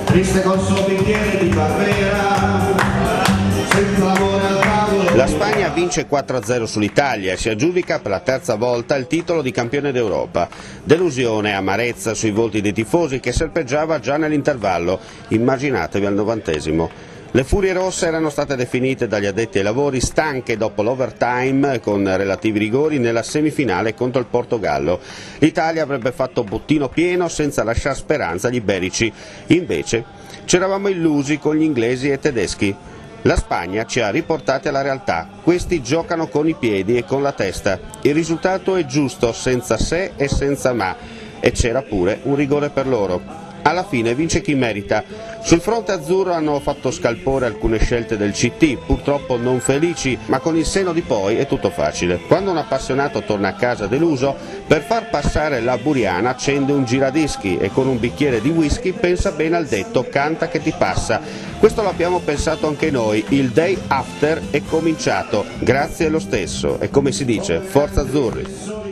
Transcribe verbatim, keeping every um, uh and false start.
triste col suo bicchiere di Barbera, senza amore al tavolo. La Spagna vince quattro a zero sull'Italia e si aggiudica per la terza volta il titolo di campione d'Europa. Delusione e amarezza sui volti dei tifosi che serpeggiava già nell'intervallo, immaginatevi al novantesimo. Le furie rosse erano state definite dagli addetti ai lavori stanche dopo l'overtime con relativi rigori nella semifinale contro il Portogallo. L'Italia avrebbe fatto bottino pieno senza lasciare speranza agli iberici, invece c'eravamo illusi con gli inglesi e tedeschi. La Spagna ci ha riportati alla realtà, questi giocano con i piedi e con la testa, il risultato è giusto senza se e senza ma e c'era pure un rigore per loro. Alla fine vince chi merita. Sul fronte azzurro hanno fatto scalpore alcune scelte del C T, purtroppo non felici, ma con il senno di poi è tutto facile. Quando un appassionato torna a casa deluso, per far passare la buriana accende un giradischi e con un bicchiere di whisky pensa bene al detto canta che ti passa. Questo l'abbiamo pensato anche noi, il day after è cominciato, grazie lo stesso, e come si dice, forza azzurri!